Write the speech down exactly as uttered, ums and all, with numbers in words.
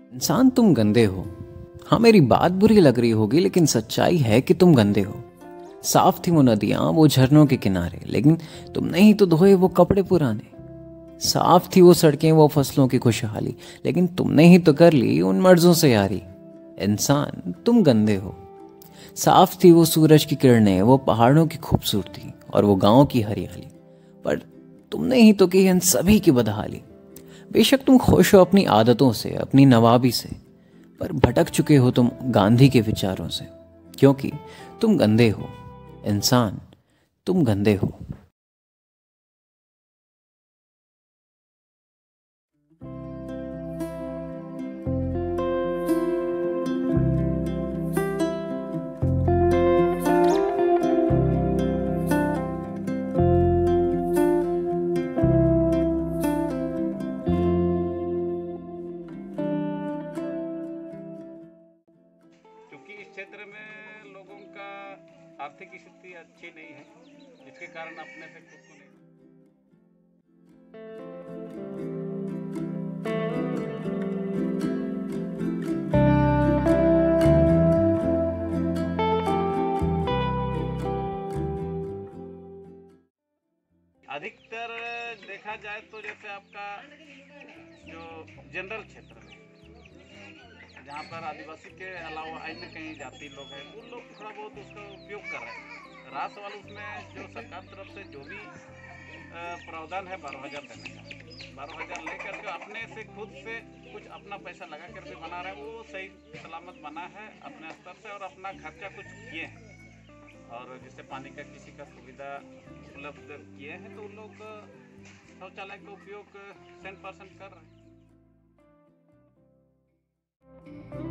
इंसान तुम गंदे हो। हाँ, मेरी बात बुरी लग रही होगी लेकिन सच्चाई है कि तुम गंदे हो। साफ थी वो नदियां वो झरनों के किनारे, लेकिन तुमने ही तो धोए वो कपड़े पुराने। साफ थी वो सड़कें वो फसलों की खुशहाली, लेकिन तुमने ही तो कर ली उन मर्जों से यारी। इंसान तुम गंदे हो। साफ थी वो सूरज की किरणें वो पहाड़ों की खूबसूरती और वो गांव की हरियाली, पर तुमने ही तो की इन सभी की बदहाली। बेशक तुम खुश हो अपनी आदतों से अपनी नवाबी से, पर भटक चुके हो तुम गांधी के विचारों से, क्योंकि तुम गंदे हो। इंसान तुम गंदे हो। क्योंकि इस क्षेत्र में लोगों का आर्थिक स्थिति अच्छी नहीं है, जिसके कारण अपने से खुद को नहीं। अधिकतर देखा जाए तो जैसे आपका जो जनरल क्षेत्र में, जहाँ पर आदिवासी के अलावा अन्य कहीं जाति लोग हैं, उन लोग थोड़ा बहुत उसका उपयोग कर रहे हैं। रास वाले उसमें जो सरकार तरफ से जो भी प्रावधान है बारह हज़ार देने का, बारह हज़ार लेकर के अपने से खुद से कुछ अपना पैसा लगा कर भी बना रहे हैं, वो सही सलामत बना है अपने स्तर से और अपना खर्चा कुछ किए हैं। और जिससे पानी का किसी का सुविधा उपलब्ध किए हैं, तो उन लोग शौचालय का उपयोग सेंट परसेंट कर रहे हैं।